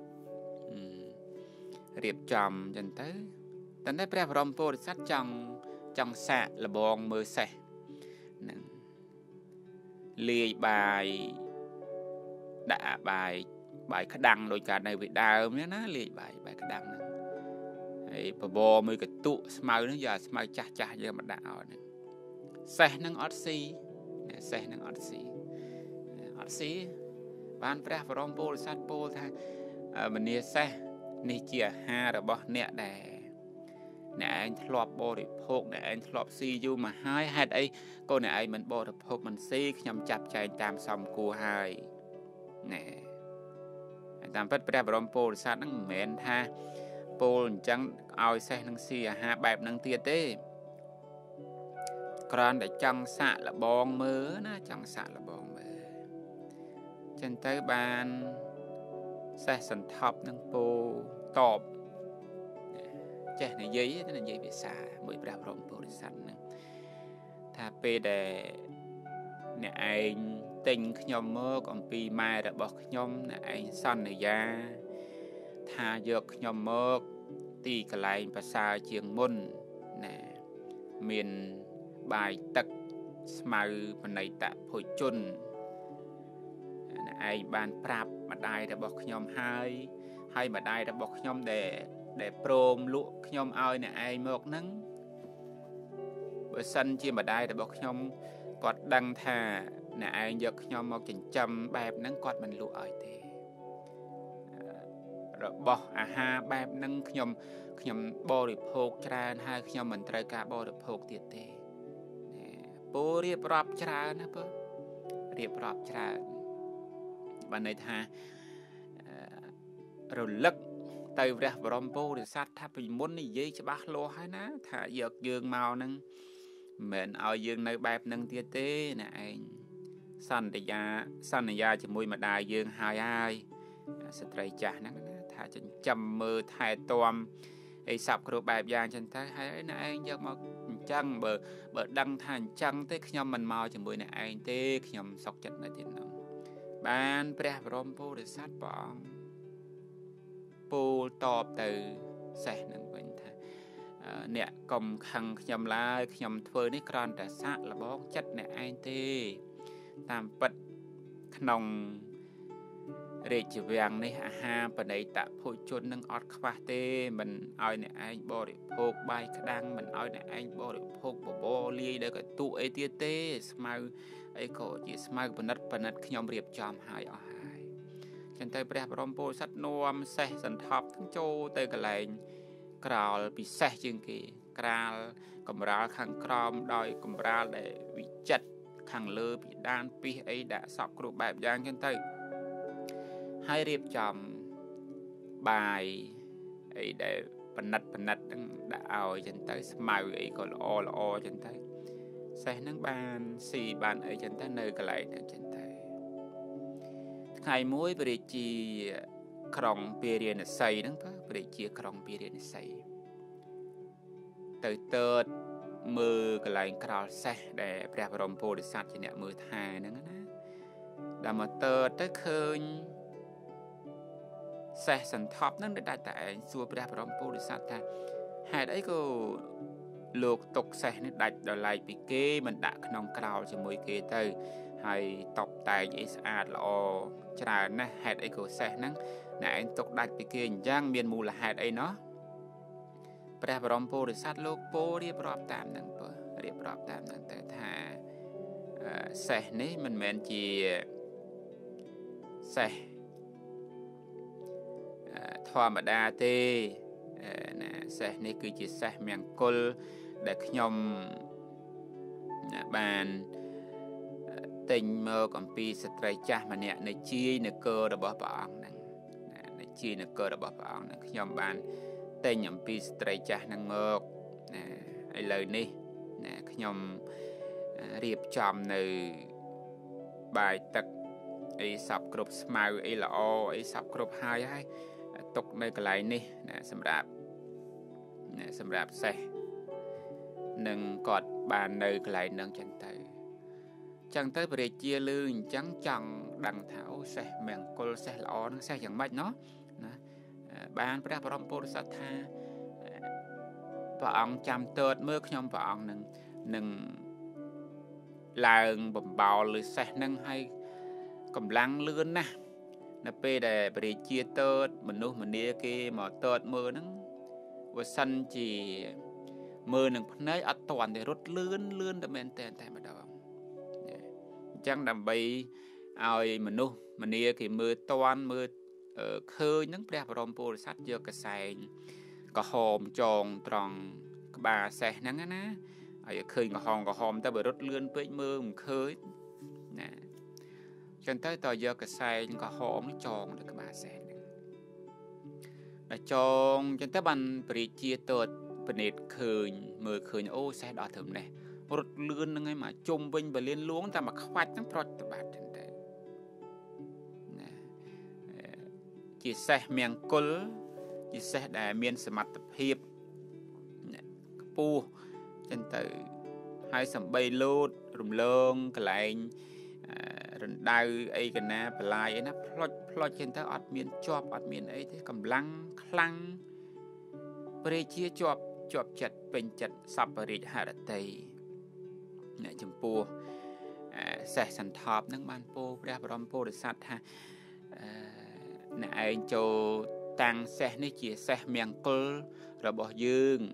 เรียบจำจันเตยแต่ได้พระบรมโพธิสัตว์จังจังแสะระบองมือเสนั่งเลียบายด่าบายใบขดังโดยการในวิดาวเนี่ยนะเรียกใบใบขดังนั่นไอ้ปบมือกระตุสมัยนั่นอย่าสมัยจ่าจ่าเยอะมาด่าเอาเนี่ยเสนั่งอดซีเนี่ยเสนั่งอดซีอดซีบ้านพระบรมโพธิสัตว์โพธิมันเนี่ยเสนี่เจียฮาระบเนี่ยแต่เนี่ยไอ้ทลอบบริโภคเนี่ยไอ้ทลอบซีอยู่มาให้ให้ไอ้ก็เนี่ยไอ้มันบริโภคมันซีขยำจับใจตามซอมกูให้เนี่ยตามพัดพระบรมโพธิสัตว์นั่งเหม็นท่าโพลจังเอาใส่นั่งเสียหาแบบนั่งเตี้ยเต้กรอนได้จังสะละบองมือนะจังสะละบองมือจันเตยบานใส่สันทับนั่งโพตอบเจ้าในยี่นั่นในยี่ภาษาเมื่อพระบรมโพธิสัตว์นั่งถ้าเปเดเนี่ยไอติงขยมเมื่อก่อนปีใหม่ระบอกขยมเนี่ยไอซันในยาถ้าเยอะขยมเมื่อตีกลายภาษาเชียงมุนเนี่ยมีนใบตักสมัยปันในตะโพจุนไอบานปราบมาได้ระบอกขยมให้ให้มาได้ระบอกขยมเดเดโปรมลุขยมเอาเนี่ยไอเมื่อนั้นเบอร์ซันที่มาได้ระบอกขยมกอดดังท่าเนี่ยไอ้ยกยอมเอาจนจำแบบนั้นกอดมันรู้อ่อยเตะระบอกอาหารแบบนั้นยมยมบริโภคจานให้ยมมันตรายการบริโภคเตียเตะปูเรียบรับจานนะปูเรียบรับจานวันในท่าเราเลิกเตยเรียบรอมปูหรือสัตว์ถ้าเป็นมุนนี่ยี่จะบ้าโลให้นะถ้าเยอะยืงเมานั่งเหมือนเอายืงในแบบนั่งเตียเต้เนี่ยไอ้สันติยาสันติยาจะมวยมาได้ยืงหายไอ้สตรีจ่านั่นถ้าจะจำมือถ่ายตัวไอ้สับกระดูกแบบยางฉันท้ายให้นายยังมาจังเบอร์เบอร์ดังทานจังเต้ขยมมันเมาจะมวยเนี่ยไอ้เต้ขยมสกจัดในที่นั่งบ้านพระบรมโพธิสัตว์ปองปูตอบtừเสนั่งเป็นเนี่ยกลมขังขยมลายขยมเฟอร์นี่กรอนแต่สะละบอกจัดเนี่ยไอเต้ตามปัดขนมเรียกจีเวียงในอาหารปนในตะโพชนนั่งอดควาเต้มันเอาเนี่ยไอบริโภคใบกระดังมันเอาเนี่ยไอบริโภคบบลีเด็กตุไอเตี้ยเต้สมัยไอโคจีสมัยปนัดปนัดขยมเรียบจอมหายอ่อยฉันเตยพระบรมโพธิสัตว์นวมเสสันทับทั้งโจเตยกระไรกล่าวปีเสจึงกีกล่าวกำราขังครอมโดยกำราได้วิจัดขังเลือปีด้านปีไอดะสอบกรุแบบยางฉันเตยให้เรียบจ bài ấy để bận nặt bận nặt đã ao chân tới màu ấy còn o là o chân tới xe nắng ban xì ban ấy chân tới nơi cái lại chân tới ngày muối về chi krong period xây nắng đó về chi krong period xây từ tết mưa cái lại cào xe để đẹp rồng po để sát trên nẹt mưa thà nắng á đã mà tết tới khơi xe sẵn thọp nâng để đại tại xua đẹp rồng po để sát thà hai đấy cô luộc tục xe nó đạch đòi lại bị kê mình đã nong cào cho mỗi kê tới hay tóc tài dễ sạch lọ trả nè hai đấy cô xe nắng nè anh tục đạch bị kê giang miền mù là hai đấy nó đẹp rồng po để sát luộc po đi bọp tạm nâng po đi bọp tạm nâng tới thà xe này mình mến chỉ xe thoa mà đa tê xe này cứ chỉ xe miệng côn để nhom bàn tình mơ còn pi sợi cha mà nè này chi này cơ đã bỏ bỏ này này chi này cơ đã bỏ bỏ này nhom bàn tình nhom pi sợi cha năng mơ nè ai lời ní nè nhom riệp chòm này bài tập ấy sập group smile ấy là o ấy sập group hai hay tục nơi cái này ní nè xem đạp nè xem đạp xe nâng cọt bàn nơi cái này nâng chân tới chân tới về chia lương trắng tròn đằng thảo xe mèn cô xe lọ nó xe chẳng mạch nó bàn phải làm po sát tha và ông chăm tớt mưa nhom và ông nâng nâng làng bầm bào lưỡi xe nâng hay cầm lăng lươn nè nè pe để về chia tớt mình nuôi mình đi kia mà tớt mưa nâng và sân chỉ mưa nâng nơi ở toàn để rút lươn lươn để men tên tại mà đâu chẳng đầm bay ai mình nuôi mình đi kia mưa toàn mưa khơi nâng đẹp rồng po sát chưa cái sài có hòm tròn tròn bà xe nắng á ở khơi có hòm có hòm ta bởi rút lươn với mưa khơi nè chân tới tờ giờ cái sài có hòm nó tròn được bà xe là tròn chân tới bàn bị chia tớt bị khơi mưa khơi ô xe đỏ thầm này rút lươn ngay mà chung vinh và liên luống ta mà khoát nó prot từ bát chỉ xe miệng côn chỉ xe để miên sầm mặt tập hiệp pu chân từ hai sầm bay lốt rùm lông cái lại rừng đau ấy cái na lại ấy nó plot plot trên ta ọt miên chọp ọt miên ấy thế cầm lăng khăng bơi chia chọp chọp chặt bên chặt sập bơi hạ đặt tay nè chấm pu xe sẵn thọp nâng ban pu ra bom pu được sát ha nè anh cho tăng xe này chỉ xe miệng côn rồi bỏ dương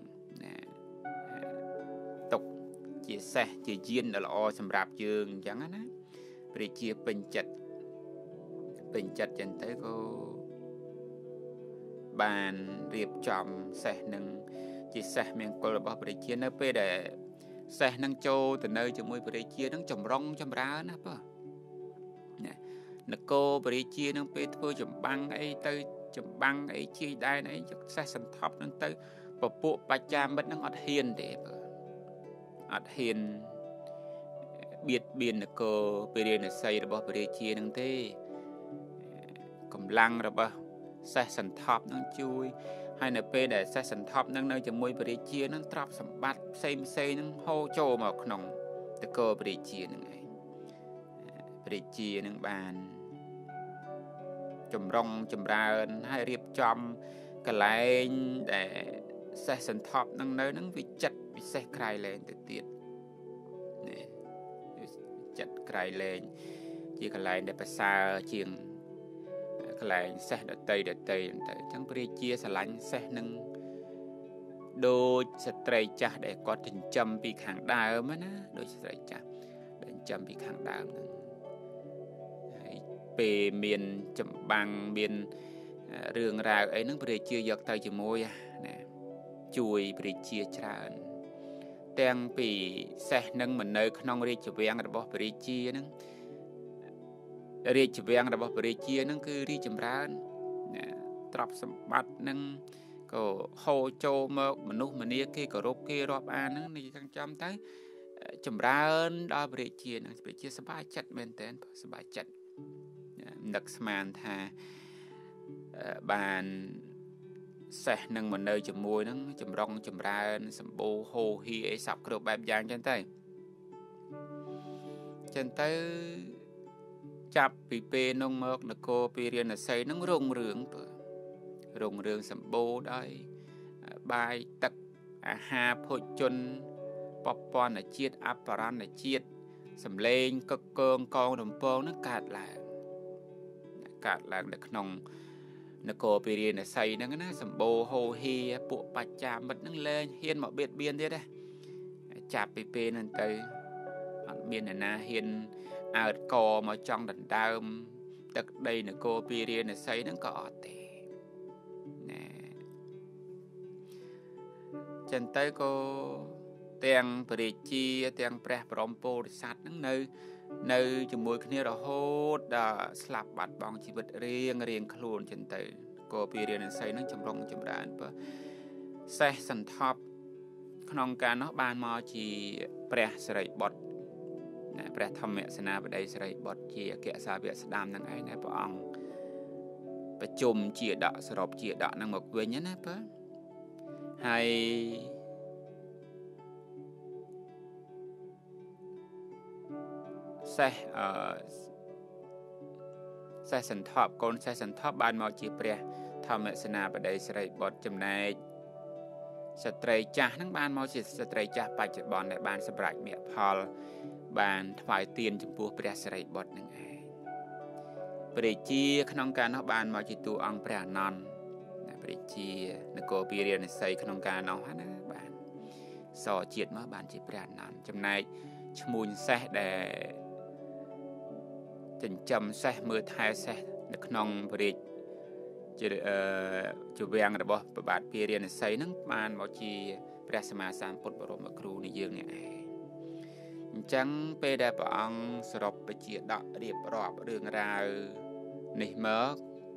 tục chỉ xe chỉ duyên là o sầm rạp dương chẳng á bây chia bình chặt bình chặt chân tới cô bàn riệp chòm xe nâng chỉ xe miệng côn rồi bỏ bây chia nó về để xe nâng châu từ nơi cho môi bây chia nâng trồng rong trồng rá nè bơ nè cô bây chia nâng về thôi chấm băng ấy tới chấm băng ấy chia đai này xe sân thấp nâng tới và bộ bạch cha mất nâng ọt hiền để ọt hiền biệt biên nè cô bây giờ nè xây rồi bỏ bây chia nâng thế cầm lăng rồi bỏ xe sân thấp nâng chui hay nè pe để xe sân thấp nâng nơi chấm môi bây chia nâng trap sầm bát xây xây nâng hô châu mà nòng nè cô bây chia nâng ấy bây chia nâng bàn chùm rong chùm ra hay riệp chom cái lại để xe sân thọp nâng nơi nâng bị chặt bị xe cài lên từ tiệt chặt cài lên chỉ cái lại để bà xa chiêng cái lại xe đợt tây đợt tây chẳng bị chia xe lạnh xe nâng đôi xe tray chả để có trình châm bị kháng đào mà ná đôi xe tray chả để châm bị kháng đào về miền chấm bằng miền rừng rào ấy nó bị chia giật tay chỉ môi nè chui bị chia tràn đang bị xe nâng mình nơi không đi chụp vàng rồi bỏ bị chia nâng đi chụp vàng rồi bỏ bị chia nâng cứ đi chấm ra nè ទ្រព្យសម្បត្តិនឹងក៏ហូរចូលមកមនុស្សម្នាគេគោរពគេរាប់អានហ្នឹងនិយាយទាំងចំទៅចម្រើនដល់ព្រះរាជានឹងព្រះជាសប្បាយចិត្តមែនតើសប្បាយចិត្តនឹកស្មានថាបានសេះនឹងមកនៅជាមួយនឹងចម្រុងចម្រើនសម្បូរហូរហៀអីសពគ្រប់បែបយ៉ាងចឹងទៅចឹងទៅចាប់ពីពេលនោះមកនគរពារាណសីនឹងរុងរឿងរុងរឿងសម្បូរដោយបាយទឹកអាហារភោជនបពន្ធជាតិអបរណជាតិសម្លេងកកងកងរំពងនឹងកើតឡើងកើតឡើងនៅក្នុងនគរពារាណសីហ្នឹងណាសម្បូរហូរហៀពួកបច្ចាមិត្តហ្នឹងលែងហ៊ានមកបៀតបៀនទៀតទេចាប់ពីពេលហ្នឹងទៅអត់មានអ្នកណាហ៊ានអើតកមកចង់ដណ្ដើមទឹកដីនគរពារាណសីហ្នឹងក៏អត់ទេណាចឹងទៅក៏ទាំងព្រះរាជាទាំងព្រះបរមពុរិស័ទហ្នឹងនៅនៅជាមួយគ្នារហូតដល់ស្លាប់បាត់បង់ជីវិតរៀងរៀងខ្លួនចឹងទៅក៏ពារាណសីនឹងចម្រុងចម្រើនបើសេះសន្ធប់ក្នុងការនោះបានមកជាព្រះសិរីបុត្រណាព្រះធម្មសេនាបតីសិរីបុត្រជាអគ្គសាវកស្ដាមនឹងឯងណាព្រះអង្គប្រជុំជាដកសរុបជាដកនឹងមកវិញណាបើហើយសេះអឺសេះសន្ធប់កូនសេះសន្ធប់បានមកជាព្រះធម្មសេនាបតីសិរីបុត្រចំណែកស្ត្រីចាស់ហ្នឹងបានមកជាស្ត្រីចាស់បច្ចុប្បន្នដែលបានសម្រេចមគ្គផលបានថ្វាយទានចំពោះព្រះសិរីបុត្រនឹងឯងព្រះរាជាក្នុងការនោះបានមកជាតួអង្គព្រះអានន្ទព្រះរាជានគរពារាណសីក្នុងការនោះណាបានសជាតិមកបានជាព្រះអានន្ទចំណែកឈ្មួញសេះដែលចិញ្ចឹមសេះមើលថែសេះនៅក្នុងព្រះរាជជាអឺជាវាំងរបស់ព្រះបាទពារាណសីហ្នឹងបានមកជាព្រះសម្មាសម្ពុទ្ធបរមគ្រូនៃយើងនេះឯងអញ្ចឹងពេលដែលព្រះអង្គសរុបបជាដករៀបរាប់រឿងរ៉ាវនេះមក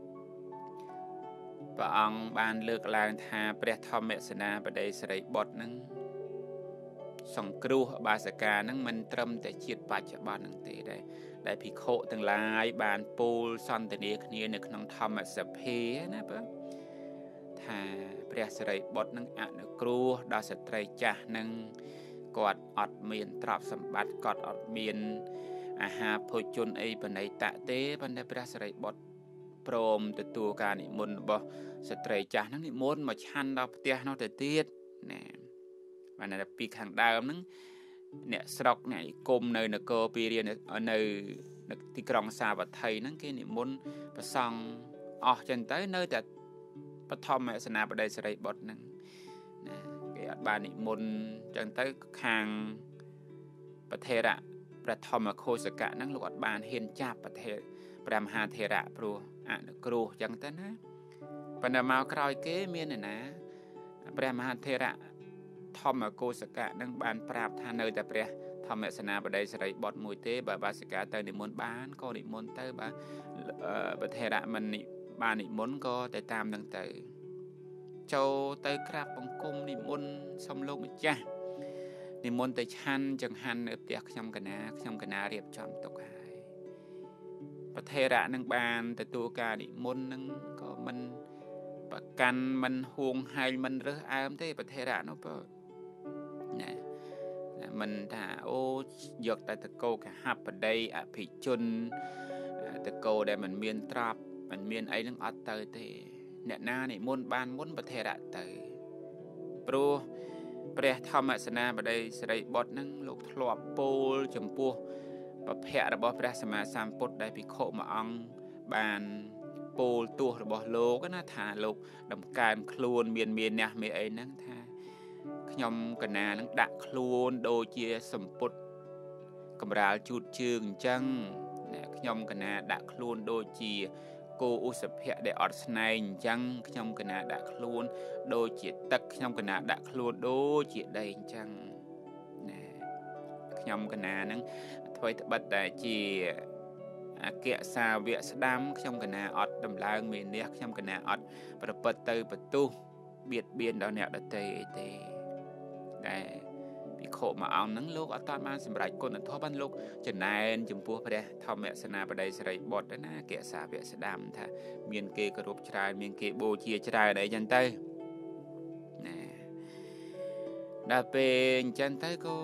ព្រះអង្គបានលើកឡើងថាព្រះធម្មសេនាបតីសិរីបុត្រហ្នឹងសង្គ្រោះបាសិកាហ្នឹងមិនត្រឹមតែជាតិបច្ចុប្បន្នហ្នឹងទេដែរដែលភិក្ខុទាំងឡាយបានពោលសន្ទនាគ្នានៅក្នុងធម្មសភាណាបើថាព្រះសិរីបុត្រនឹងអនុគ្រោះដល់ស្ត្រីចាស់នឹងគាត់អត់មានទ្រព្យសម្បត្តិគាត់អត់មានអាហារភោជនអីបណៃតៈទេប៉ុន្តែព្រះសិរីបុត្រព្រមទទួលការនិមន្តរបស់ស្ត្រីចាស់ហ្នឹងនិមន្តមកឆាន់ដល់ផ្ទះនោះទៅទៀតណាបានតែពីខាងដើមហ្នឹងអ្នកស្រុកអ្នកគុំនៅនគរពារាណនៅទីក្រុងសាវត្ថីហ្នឹងគេនិមន្តប្រសង់អស់ចឹងទៅនៅតែបឋមសេនាបតីសិរីបុត្រហ្នឹងណាគេអត់បាននិមន្តចឹងទៅខាងប្រធេរៈព្រះធម្មឃោសកៈហ្នឹងលោកអត់បានហ៊ានចាប់ប្រធេព្រះមហាធេរៈព្រោះអនុគ្រោះចឹងទៅណាប៉ុន្តែមកក្រោយគេមានអ្នកណាព្រះមហាធេរៈធម្មគោសកៈនឹងបានប្រាប់ថានៅតែព្រះធម្មសេនាបតីសិរីបុត្រមួយទេបើបាសិកាទៅនិមន្តបានក៏និមន្តទៅបើប្រធេរៈមិនបាននិមន្តក៏ទៅតាមនឹងទៅចូលទៅក្រាបបង្គំនិមន្តសូមលោកម្ចាស់និមន្តទៅឆាន់ចង្ហាន់នៅផ្ទះខ្ញុំកណាខ្ញុំកណារៀបចំទុកហើយប្រធេរៈនឹងបានទទួលការនិមន្តនឹងក៏មិនប្រកាន់មិនហួងហែងមិនរើសអើមទេប្រធេរៈនោះបើណាមិនថាអូយកតែតកោកហបតីអភិជនតកោដែលមិនមានទ្រព្យមិនមានអីនឹងអត់ទៅទេអ្នកណានិមន្តបានមុនប្រធេរៈទៅព្រោះព្រះធម្មសេនាបតីសិរីបុត្រនឹងលោកធ្លាប់ពោលចំពោះប្រភពរបស់ព្រះសម្មាសម្ពុទ្ធដែលភិក្ខុមួយអង្គបានពោលទោសរបស់លោកណាថាលោកដំកើងខ្លួនមានមានអ្នកមានអីហ្នឹងថាខ្ញុំកណានឹងដាក់ខ្លួនដូចជាសម្ពុតកំរាលជូតជើងអញ្ចឹងខ្ញុំកណាដាក់ខ្លួនដូចជាគោឧសភៈដែលអត់ស្នែងអញ្ចឹងខ្ញុំកណាដាក់ខ្លួនដូចជាទឹកខ្ញុំកណាដាក់ខ្លួនដូចជាដីអញ្ចឹងណាខ្ញុំកណានឹងធ្វើត្បិតតែជាអាកៈសាវៈស្ដាំខ្ញុំកណាអត់ដំឡើងមេនេះខ្ញុំកណាអត់ប្រព្រឹត្តទៅបន្ទុះបៀតបៀនដល់អ្នកដទៃអីទេដែលភិក្ខុមួយអង្គហ្នឹងលោកអត់តាន់បានសម្រេចគុណធម៌បានលោកចំណែនចំពោះព្រះធម្មសេនាបតីសិរីបុត្រណាកៈសាវៈស្ដាំថាមានគេគោរពច្រើនមានគេបូជាច្រើនអីចឹងទៅណាដល់ពេលអញ្ចឹងទៅក៏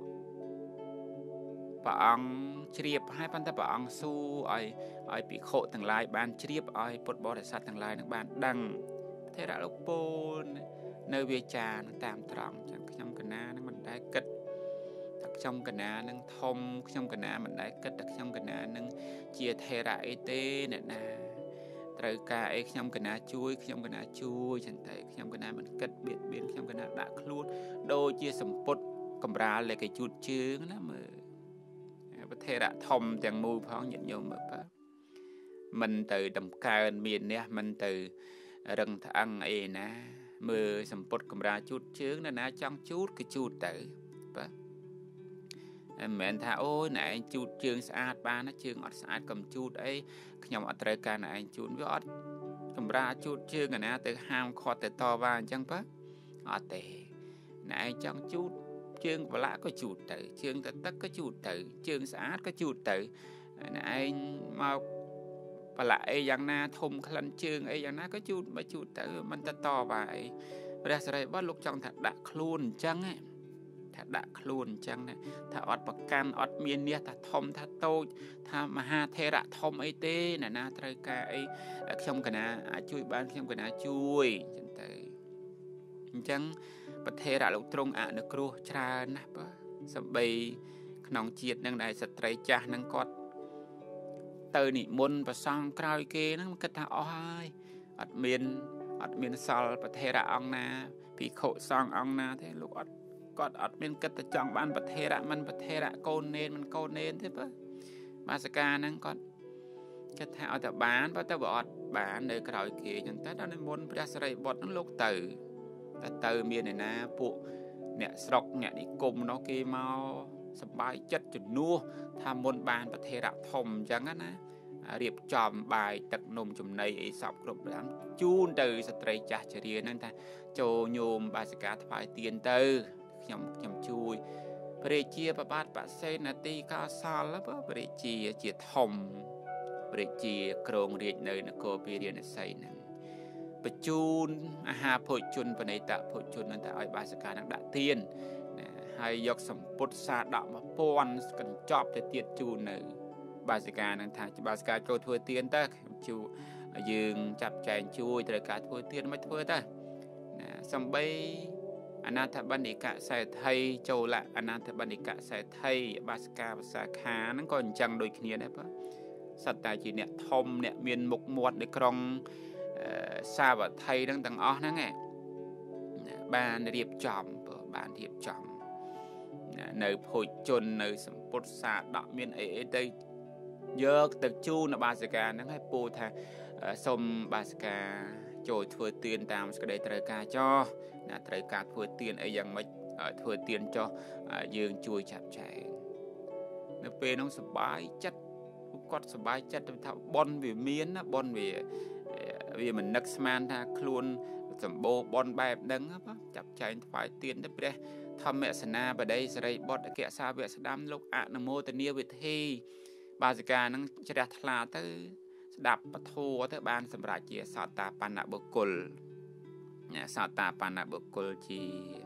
ព្រះអង្គជ្រាបហើយប៉ុន្តែព្រះអង្គសួរឲ្យឲ្យភិក្ខុទាំងឡាយបានជ្រាបឲ្យពុទ្ធបរិស័ទទាំងឡាយនឹងបានដឹងថេរៈលោកពូននៅវាចានឹងតាមត្រង់ចឹងខ្ញុំកណានឹងមិនដែលគិតថាខ្ញុំកណានឹងធំខ្ញុំកណាមិនដែលគិតថាខ្ញុំកណានឹងជាថេរៈអីទេអ្នកណាត្រូវការអីខ្ញុំកណាជួយខ្ញុំកណាជួយចឹងតែខ្ញុំកណាមិនគិតបៀតបៀនខ្ញុំកណាដាក់ខ្លួនដូចជាសម្ពុតកំរាលដែលគេជូតជើងណាមើលប្រធេរៈធំទាំងមូលផងញាតិញោមមើលបើមិនទៅដំកើនមាននេះមិនទៅរឹងថ្អឹងអីណាមើលសម្ពុតកំរាលជូតជើងណាណាចង់ជូតគឺជូតទៅបាទមិនមែនថាអូយណែឯងជូតជើងស្អាតបានណាជើងអត់ស្អាតកុំជូតអីខ្ញុំអត់ត្រូវការណែឯងជូតវាអត់កំរាលជូតជើងណាទៅហាមឃាត់ទៅតវ៉ាអញ្ចឹងបាទអត់ទេណែឯងចង់ជូតជើងប្រឡាក់ក៏ជូតទៅជើងទៅទឹកក៏ជូតទៅជើងស្អាតក៏ជូតទៅណែឯងមកប្រឡាក់អីយ៉ាងណាធំក្លិនជើងអីយ៉ាងណាក៏ជូតមកជូតទៅមិនទៅតវ៉ាអីព្រះសិរីបុត្រលោកចង់ថាដាក់ខ្លួនអញ្ចឹងថាដាក់ខ្លួនអញ្ចឹងថាអត់ប្រកាន់អត់មាននេះថាធំថាតូចថាមហាថេរៈធំអីទេអ្នកណាត្រូវការអីខ្ញុំកណាអាចជួយបានខ្ញុំកណាជួយអញ្ចឹងទៅអញ្ចឹងប្រធេរៈលោកទ្រង់អនុគ្រោះច្រើនណាស់បើសំបីក្នុងជាតិនឹងដែលស្ត្រីចាស់នឹងគាត់ទៅនិមន្តប្រសង់ក្រោយគេហ្នឹងគិតថាអស់ហើយអត់មានអត់មានសល់ប្រធេរៈអង្គណាភិក្ខុសង្ឃអង្គណាទេលោកអត់គាត់អត់មានគិតតែចង់បានប្រធេរៈមិនប្រធេរៈកូននេនមិនកូននេនទេបើបាសកាហ្នឹងគាត់គិតថាឲ្យតែបានបើទៅបើអត់បាននៅក្រោយគេចឹងតែដល់និមន្តព្រះសិរីបុត្រហ្នឹងលោកទៅតែទៅមានឯណាពួកអ្នកស្រុកអ្នកនិគមនោះគេមកសប្បាយចិត្តជំនួសថាមុនបានប្រធេរៈធំអញ្ចឹងណារៀបចំបាយទឹកនំចំណីអីសពគ្រប់តាមជូនទៅស្ត្រីចាស់ជរាហ្នឹងថាចូលញោមបាសិកាថ្វាយទៀនទៅខ្ញុំខ្ញុំជួយព្រះជាប្របាទបសេនាទីកោសលព្រះជាជាធំព្រះជាគ្រងរាជនៅនគរពារាណសីហ្នឹងបញ្ជូនអាហារភោជនបណិតភោជននឹងតែឲ្យបាសិកានឹងដាក់ទៀនណាហើយយកសម្ពុតសាដកមួយពាន់កញ្ចប់ទៅទៀតជូននៅបាសិកានឹងថាបាសិកាចូលធ្វើទៀនទៅជួយើងចាប់ចែងជួយត្រូវការធ្វើទៀនមិនធ្វើទៅណាសំបីអនាថបណ្ឌិកសេដ្ឋីចូលអនាថបណ្ឌិកសេដ្ឋីបាសិកាភាសាខាហ្នឹងក៏អញ្ចឹងដូចគ្នាដែរបាទសត្វតែជាអ្នកធំអ្នកមានមុខមាត់នៅក្រុងសាវត្ថីហ្នឹងទាំងអស់ហ្នឹងបានរៀបចំបានរៀបចំនៅភោជននៅសម្ពុតសាដកមានអីអីទៅយកទៅជូនបាសិកាហ្នឹងឲ្យពូថាសូមបាសិកាចូលធ្វើទៀនតាមសេចក្តីត្រូវការចោះណាត្រូវការធ្វើទៀនអីយ៉ាងម៉េចធ្វើទៀនចោះយើងជួយចាត់ចែងនៅពេលនោះសប្បាយចិត្តគាត់សប្បាយចិត្តថាប៉ុនវាមានណាប៉ុនវាវាមិននឹកស្មានថាខ្លួនសម្បូរប៉ុនបែបហ្នឹងចាប់ចែងថ្វាយទៀនទៅព្រះធម្មសេនាបតីសិរីបុត្រអគ្គសាវកស្ដាំលោកអនុមោទនាវិធីបាសិកានឹងជ្រះថ្លាទៅស្ដាប់ពធទៅបានសម្រេចជាសោតាបন্নបុគ្គលសោតាបন্নបុគ្គលជា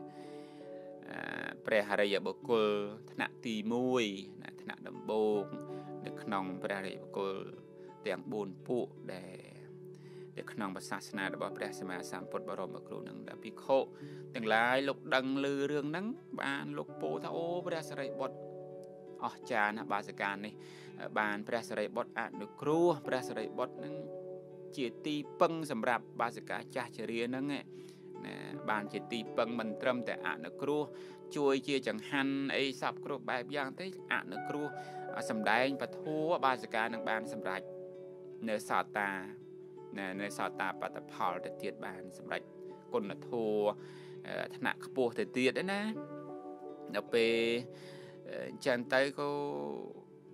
ព្រះអរិយបុគ្គលថ្នាក់ទីមួយថ្នាក់ដំបូងនៅក្នុងព្រះអរិយបុគ្គលទាំងបួនពួកដែលនៅក្នុងសាសនារបស់ព្រះសម្មាសម្ពុទ្ធបរមគ្រូនឹងដែលភិក្ខុទាំងឡាយលោកដឹងឮរឿងហ្នឹងបានលោកពោលថាអូព្រះសិរីបុត្រអស្ចារ្យណាស់បាសិកានេះបានព្រះសិរីបុត្រអនុគ្រោះព្រះសិរីបុត្រនឹងជាទីពឹងសម្រាប់បាសិកាចាស់ជរាហ្នឹងណាបានជាទីពឹងមិនត្រឹមតែអនុគ្រោះជួយជាចង្ហាន់អីសពគ្រប់បែបយ៉ាងទេអនុគ្រោះសម្ដែងពធបាសិកានឹងបានសម្រេចនៅសោតានៅសោតាបត្តផលទៅទៀតបានសម្រេចគុណធម៌ថ្នាក់ខ្ពស់ទៅទៀតណាដល់ពេលអញ្ចឹងទៅក៏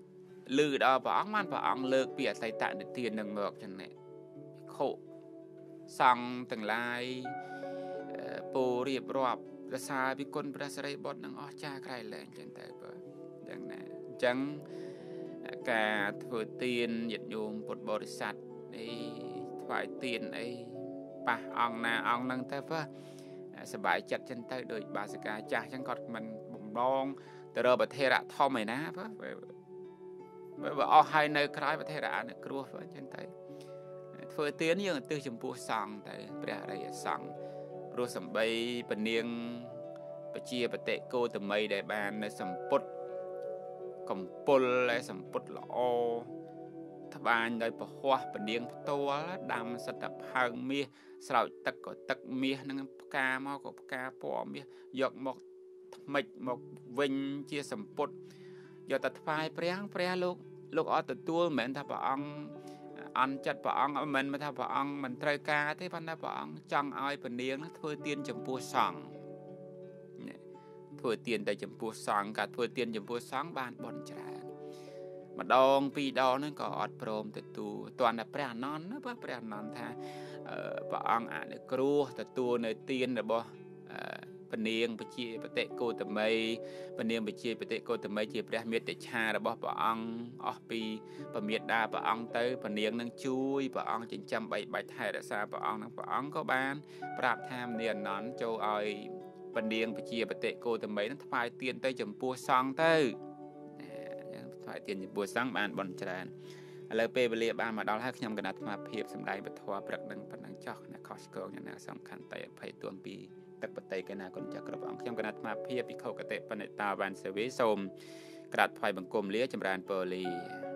លឺដល់ព្រះអង្គបានព្រះអង្គលើកពីអតីតនិទាននឹងមកចឹងនេះខុសង្ឃទាំងឡាយពោរៀបរាប់រសារពីគុណព្រះសិរីបុត្រនឹងអស្ចារ្យក្រៃលែងចឹងទៅបើយ៉ាងណាអញ្ចឹងការធ្វើទានញាតិញោមពុទ្ធបរិស័ទអីថ្វាយទានអីប៉ះអង្គណាអង្គនឹងទៅបើសบายចិត្តចឹងទៅដោយបាសិកាចាស់ចឹងគាត់មិនបំដងទៅរកប្រធេរៈធំឯណាបើបើអស់ហើយនៅក្រោយប្រធេរៈនៅគ្រោះបើចឹងទៅធ្វើទានយើងឧទ្ទិសចំពោះសង្ឃទៅព្រះអរិយសង្ឃព្រោះសំបីពនាងបជាបតិគោតមីដែលបាននៅសម្ពុតកំពុលហើយសម្ពុតល្អត្បាញដោយពហោះពនាងផ្ទាល់ដាំសិតផើងមាសស្រោចទឹកក៏ទឹកមាសនឹងផ្កាមកក៏ផ្កាពណ៌មាសយកមកថ្មិចមកវិញជាសម្ពុតយកទៅថ្វាយព្រះព្រះលោកលោកអត់ទទួលមិនមែនថាព្រះអង្គអន់ចិត្តព្រះអង្គមិនមែនថាព្រះអង្គមិនត្រូវការទេប៉ុន្តែព្រះអង្គចង់ឲ្យពនាងធ្វើទានចំពោះសង្ឃធ្វើទានតែចំពោះសង្ឃការធ្វើទានចំពោះសង្ឃបានបន់ច្រើនម្ដងពីរដងហ្នឹងក៏អត់ព្រមទទួលតើព្រះអនន្តណាព្រះអនន្តថាព្រះអង្គអនុគ្រោះទទួលនៅទានរបស់ពនាងបជាបតិគោតមីពនាងបជាបតិគោតមីជាព្រះមេត្តាឆារបស់ព្រះអង្គអស់ពីពមេដាព្រះអង្គទៅពនាងនឹងជួយព្រះអង្គចិញ្ចឹមបីបាច់ថែរក្សាព្រះអង្គនឹងព្រះអង្គក៏បានប្រាប់ថាមនាអនន្តចូលឲ្យពនាងបជាបតិគោតមីនឹងថ្វាយទានទៅចំពោះសង្ឃទៅថ្វាយទានចំពោះសង្ឃបានបន់ច្រើនឥឡូវពេលវេលាបានមកដល់ហើយខ្ញុំគណៈអាត្មាភាពសម្ដែងពធព្រឹកនឹងប៉ុណ្ណឹងចោះអ្នកខុសឆ្គងយ៉ាងណាសំខាន់តែអភ័យទោះពីទឹកបតីកណាគុណចាស់គ្រប់អង្គខ្ញុំគណៈអាត្មាភាពភិក្ខុកតេបនិតាបានសេវីសូមក្រាបថ្វាយបង្គំលាចម្រើនពរលា